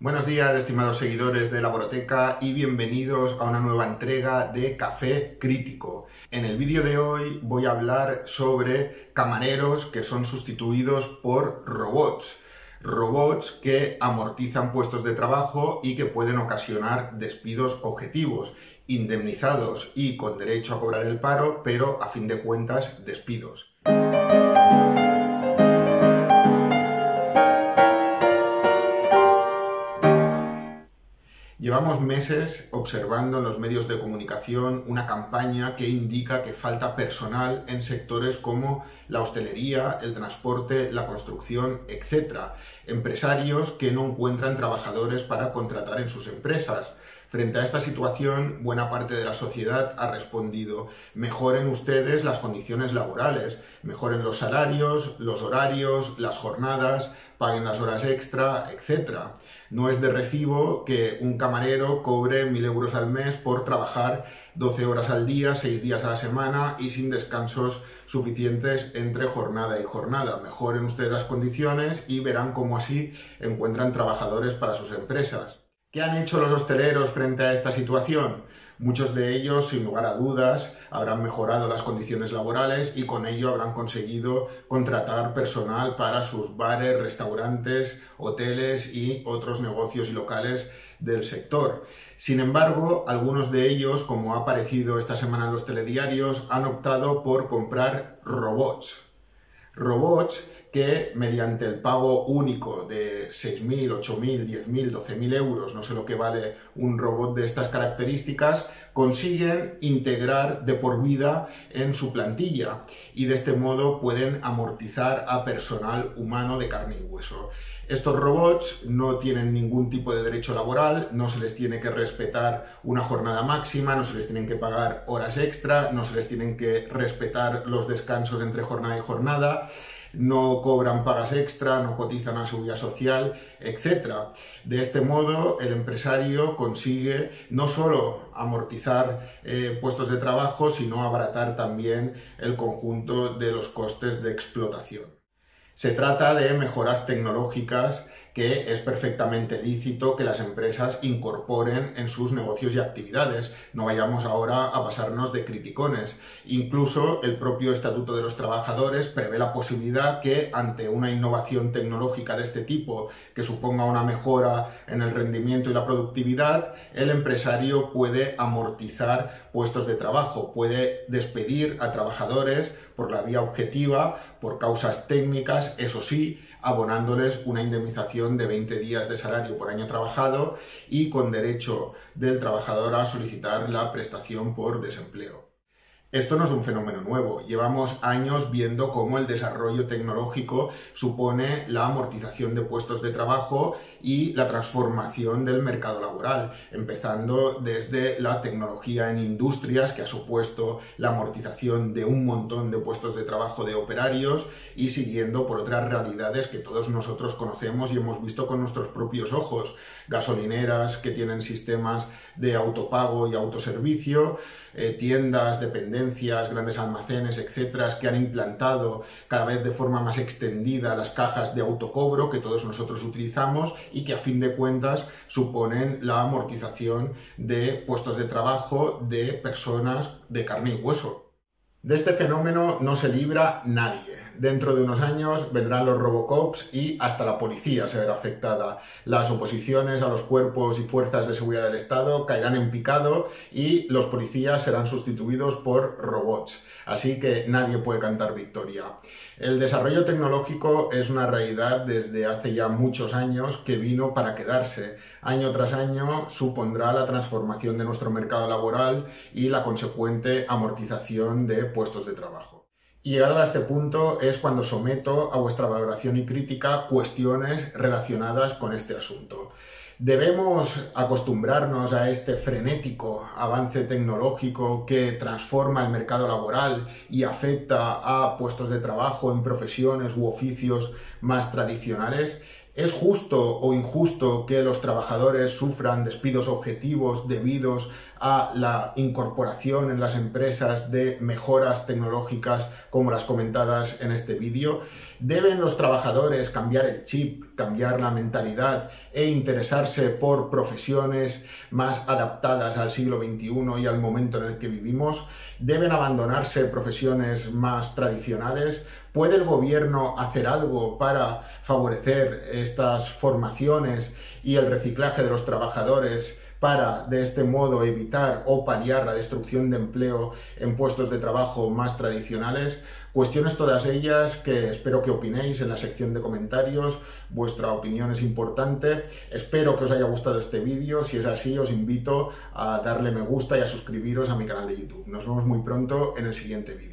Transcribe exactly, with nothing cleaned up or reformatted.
Buenos días, estimados seguidores de Laboroteca, y bienvenidos a una nueva entrega de Café Crítico. En el vídeo de hoy voy a hablar sobre camareros que son sustituidos por robots. Robots que amortizan puestos de trabajo y que pueden ocasionar despidos objetivos, indemnizados y con derecho a cobrar el paro, pero a fin de cuentas despidos. Llevamos meses observando en los medios de comunicación una campaña que indica que falta personal en sectores como la hostelería, el transporte, la construcción, etcétera. Empresarios que no encuentran trabajadores para contratar en sus empresas. Frente a esta situación, buena parte de la sociedad ha respondido: mejoren ustedes las condiciones laborales, mejoren los salarios, los horarios, las jornadas, paguen las horas extra, etcétera. No es de recibo que un camarero cobre mil euros al mes por trabajar doce horas al día, seis días a la semana y sin descansos suficientes entre jornada y jornada. Mejoren ustedes las condiciones y verán cómo así encuentran trabajadores para sus empresas. ¿Qué han hecho los hosteleros frente a esta situación? Muchos de ellos, sin lugar a dudas, habrán mejorado las condiciones laborales y con ello habrán conseguido contratar personal para sus bares, restaurantes, hoteles y otros negocios y locales del sector. Sin embargo, algunos de ellos, como ha aparecido esta semana en los telediarios, han optado por comprar robots. Robots que mediante el pago único de seis mil, ocho mil, diez mil, doce mil euros, no sé lo que vale un robot de estas características, consiguen integrar de por vida en su plantilla y de este modo pueden amortizar a personal humano de carne y hueso. Estos robots no tienen ningún tipo de derecho laboral, no se les tiene que respetar una jornada máxima, no se les tienen que pagar horas extra, no se les tienen que respetar los descansos entre jornada y jornada, no cobran pagas extra, no cotizan a la seguridad social, etcétera. De este modo, el empresario consigue no solo amortizar eh, puestos de trabajo, sino abaratar también el conjunto de los costes de explotación. Se trata de mejoras tecnológicas que es perfectamente lícito que las empresas incorporen en sus negocios y actividades. No vayamos ahora a pasarnos de criticones. Incluso el propio Estatuto de los Trabajadores prevé la posibilidad que ante una innovación tecnológica de este tipo que suponga una mejora en el rendimiento y la productividad, el empresario puede amortizar puestos de trabajo, puede despedir a trabajadores por la vía objetiva, por causas técnicas, eso sí, abonándoles una indemnización de veinte días de salario por año trabajado y con derecho del trabajador a solicitar la prestación por desempleo. Esto no es un fenómeno nuevo, llevamos años viendo cómo el desarrollo tecnológico supone la amortización de puestos de trabajo y la transformación del mercado laboral, empezando desde la tecnología en industrias, que ha supuesto la amortización de un montón de puestos de trabajo de operarios, y siguiendo por otras realidades que todos nosotros conocemos y hemos visto con nuestros propios ojos: gasolineras que tienen sistemas de autopago y autoservicio, eh, tiendas, dependencias, grandes almacenes, etcétera, que han implantado cada vez de forma más extendida las cajas de autocobro que todos nosotros utilizamos y que a fin de cuentas suponen la amortización de puestos de trabajo de personas de carne y hueso. De este fenómeno no se libra nadie. Dentro de unos años vendrán los Robocops y hasta la policía se verá afectada. Las oposiciones a los cuerpos y fuerzas de seguridad del Estado caerán en picado y los policías serán sustituidos por robots. Así que nadie puede cantar victoria. El desarrollo tecnológico es una realidad desde hace ya muchos años que vino para quedarse. Año tras año supondrá la transformación de nuestro mercado laboral y la consecuente amortización de puestos de trabajo. Y llegado a este punto es cuando someto a vuestra valoración y crítica cuestiones relacionadas con este asunto. ¿Debemos acostumbrarnos a este frenético avance tecnológico que transforma el mercado laboral y afecta a puestos de trabajo en profesiones u oficios más tradicionales? ¿Es justo o injusto que los trabajadores sufran despidos objetivos debidos a la incorporación en las empresas de mejoras tecnológicas como las comentadas en este vídeo? ¿Deben los trabajadores cambiar el chip, cambiar la mentalidad e interesarse por profesiones más adaptadas al siglo veintiuno y al momento en el que vivimos? ¿Deben abandonarse profesiones más tradicionales? ¿Puede el gobierno hacer algo para favorecer estas formaciones y el reciclaje de los trabajadores para, de este modo, evitar o paliar la destrucción de empleo en puestos de trabajo más tradicionales? Cuestiones todas ellas que espero que opinéis en la sección de comentarios. Vuestra opinión es importante. Espero que os haya gustado este vídeo. Si es así, os invito a darle me gusta y a suscribiros a mi canal de YouTube. Nos vemos muy pronto en el siguiente vídeo.